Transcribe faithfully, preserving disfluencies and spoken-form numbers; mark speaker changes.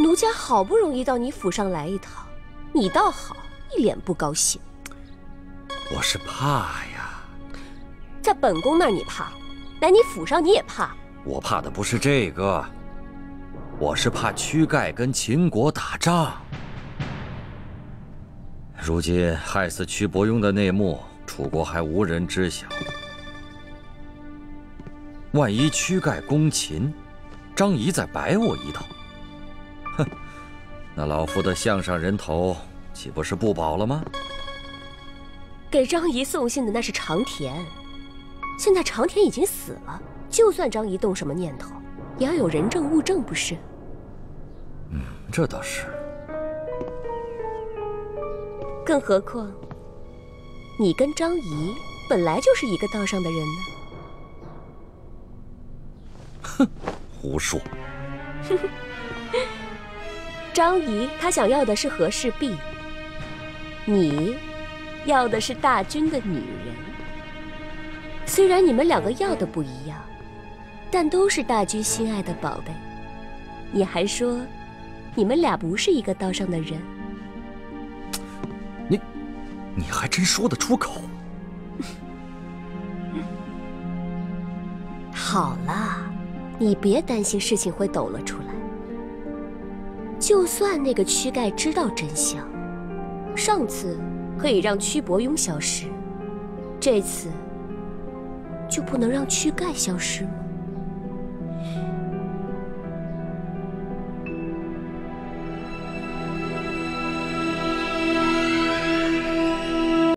Speaker 1: 奴家好不容易到你府上来一趟，你倒好，一脸不高兴。
Speaker 2: 我是怕呀。
Speaker 1: 在本宫那儿你怕，来你府上你也怕？
Speaker 2: 我怕的不是这个，我是怕屈盖跟秦国打仗。如今害死屈伯庸的内幕，楚国还无人知晓。万一屈盖攻秦，张仪再摆我一道，哼，那老夫的项上人头岂不是不保了吗？
Speaker 1: 给张仪送信的那是长田，现在长田已经死了，就算张仪动什么念头，也要有人证物证，不是？
Speaker 2: 嗯，这倒是。
Speaker 1: 更何况，你跟张仪本来就是一个道上的人呢。
Speaker 2: 哼，胡说。
Speaker 1: 张仪他想要的是和氏璧，你要的是大军的女人。虽然你们两个要的不一样，但都是大军心爱的宝贝。你还说你们俩不是一个道上的人？
Speaker 2: 你你还真说得出口。
Speaker 1: 好了，你别担心事情会抖了出来。就算那个屈盖知道真相，上次可以让屈伯庸消失，这次就不能让屈盖消失吗？